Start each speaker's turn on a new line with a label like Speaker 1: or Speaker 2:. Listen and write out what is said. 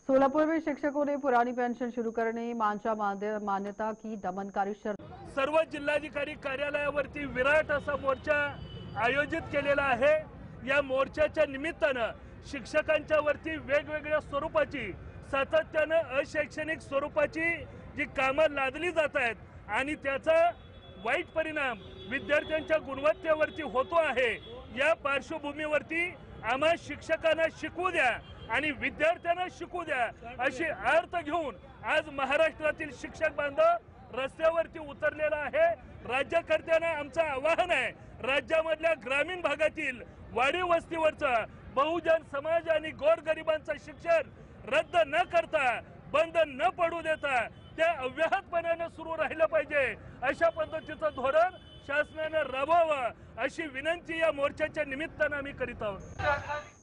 Speaker 1: सोलापुर में शिक्षकों ने पुरानी पेंशन शुरू करने मांचा मान्यता की दमनकारी शर्त।
Speaker 2: सर्व जिल्हाधिकारी कार्यालयावरती विराट असा मोर्चा आयोजित केलेला आहे। या मोर्चाच्या निमित्तानं शिक्षकांच्या वरती वेगवेगळ्या स्वरूपाची सातत्यानं अशैक्षणिक स्वरूपाची जी कामं लादली जात आहेत आणि त्याचा वाईट परिणाम विद्यार्थ्यांच्या गुणवत्तेवरती होतो आहे। या पार्श्वभूमीवरती आम्हा शिक्षकांना शिकू द्या आणि विद्यार्थ्यांना शिकू द्या अशी अर्थ घेऊन आज महाराष्ट्रातील शिक्षक बांधव रस्त्यावरती उतरलेला आहे। राज्यकर्त्यांना आमचं आवाहन आहे, राज्यामधल्या ग्रामीण भागातील वाडी वस्तीवरचं बहुजन समाज आणि गोरगरिबांचं शिक्षण रद्द न करता बंद न पडू देता त्या अव्याहतपणाने सुरू राहिलं पाहिजे। अशा पद्धतीचं धोरण शासनाने राबवावं अशी विनंती या मोर्चाच्या निमित्तानं आम्ही करीत आहोत।